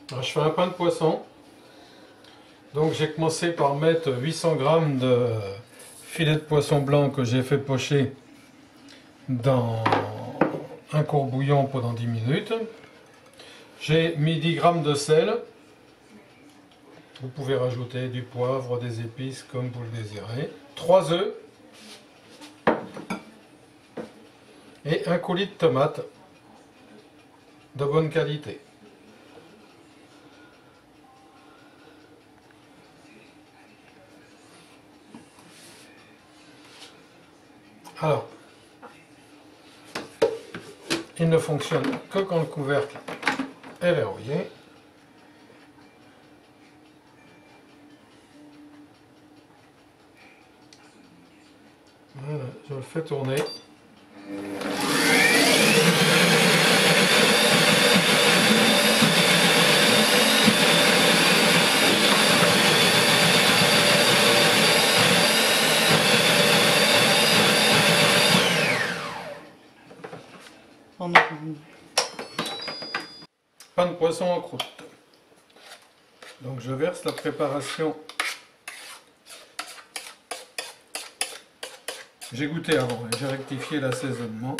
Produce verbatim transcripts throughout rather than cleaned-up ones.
Alors, je fais un pain de poisson. Donc j'ai commencé par mettre huit cents grammes de filet de poisson blanc que j'ai fait pocher dans un courbouillon pendant dix minutes. J'ai mis dix grammes de sel. Vous pouvez rajouter du poivre, des épices comme vous le désirez. trois œufs et un coulis de tomates de bonne qualité. Alors, il ne fonctionne que quand le couvercle est verrouillé. Voilà, je le fais tourner. Pain de poisson en croûte. Donc je verse la préparation. J'ai goûté avant et j'ai rectifié l'assaisonnement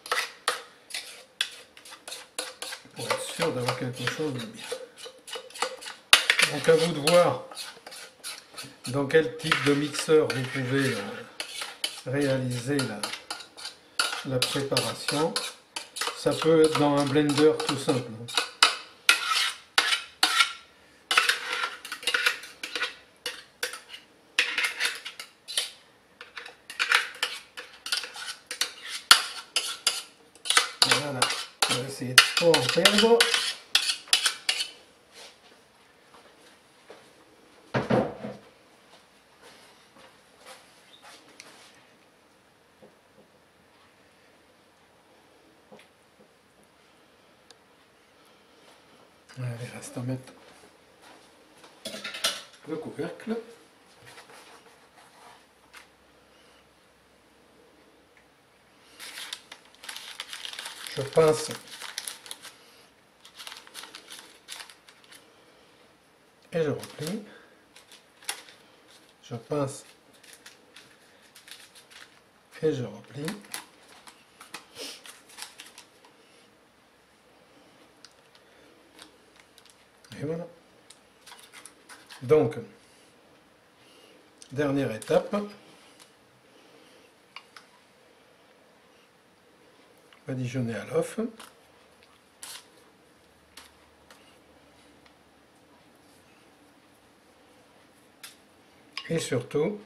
pour être sûr d'avoir quelque chose de bien. Donc à vous de voir dans quel type de mixeur vous pouvez euh, réaliser la, la préparation. Ça peut être dans un blender tout simple. Voilà, on va essayer de pas en perdre. Allez, il reste à mettre le couvercle. Je pince et je replie. Je pince et je replie. Et voilà. Donc, dernière étape. Badigeonner à l'off. Et surtout,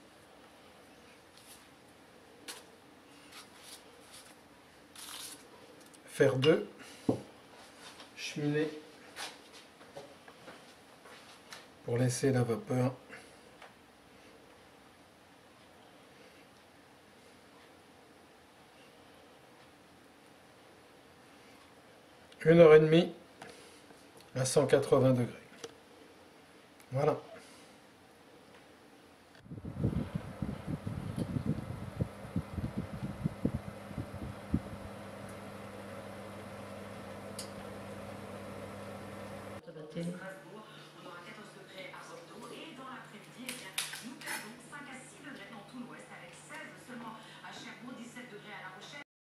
faire deux cheminées pour laisser la vapeur une heure et demie à cent quatre-vingts degrés. Voilà.